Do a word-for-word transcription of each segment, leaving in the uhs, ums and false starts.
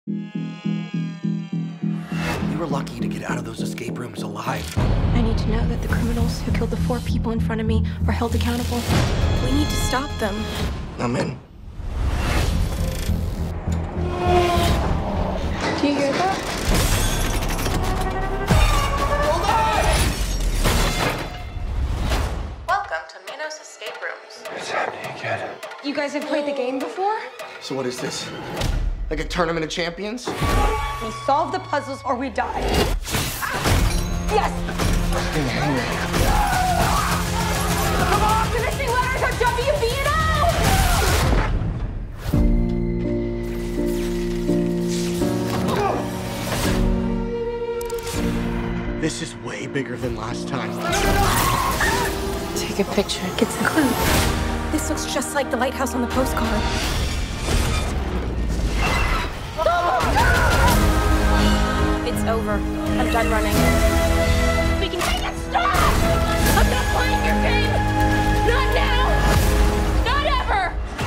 We were lucky to get out of those escape rooms alive. I need to know that the criminals who killed the four people in front of me are held accountable. We need to stop them. I'm in. Do you hear that? Hold on! Welcome to Minos Escape Rooms. It's happening again. You guys have played the game before? So what is this? Like a tournament of champions? We solve the puzzles or we die. Yes! Come on, finishing letters are W, B, and O! This is way bigger than last time. Take a picture. It gets the clue. This looks just like the lighthouse on the postcard. It's over. I'm done running. We can make it stop! I'm not playing your game! Not now! Not ever!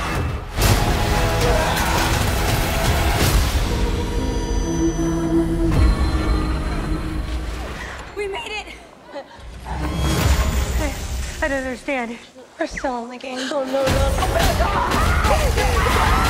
We made it! I, I don't understand. We're still in the game. Oh, no, no, no.